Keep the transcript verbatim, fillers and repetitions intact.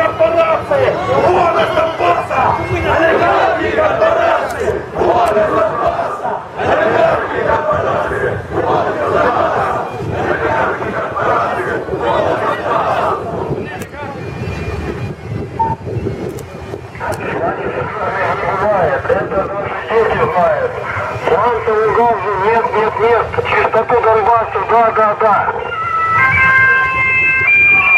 корпорации! Вон из Донбасса! Олигархи корпорации! Вон из Донбасса! Олигархи корпорации! Вон из Донбасса! Олигархи корпорации! Вон из Донбасса! Не бывает, это наши дети знают. Фронта у газа нет, нет, нет. Чистоту Донбасса, да, да, да.